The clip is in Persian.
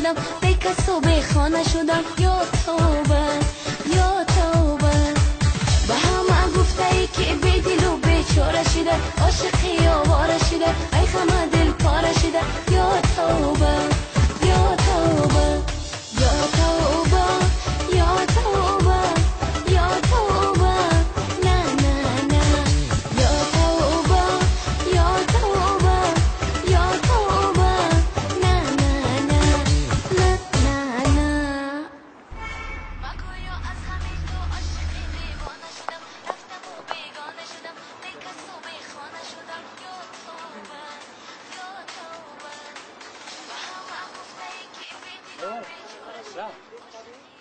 شدم، بکس و بیخانه شدم. یا توبه یا توبه، به همه گفته ای که بی دل و بیچاره شده، عاشقی آواره شده، ای غم دل پاره شده. یا توبه یا توبه یا توبه یا توبه یا توبه، نه نه نه. یا توبه یا توبه یا توبه، نه نه نه نه نه نه. مگویا از همین تو عاشقی دیوانه شدم، رفتم و بیگانه شدم، بیکس و بیخانه شدم. یا توبه یا توبه، به همه گفته ای که بی دل و بیچاره شدم، عاشقی